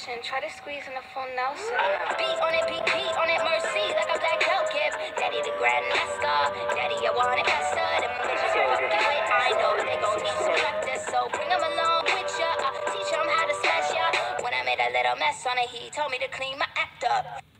motion. Try to squeeze in the full Nelson. Beat on it, beat on it, mercy. Like a black belt gift. Daddy the grandmaster. Daddy, I want it faster. Them bitches you're fucking with, I know they gon' need some practice. So bring them along with ya. Teach them how to smash ya. When I made a little mess on it, he told me to clean my act up.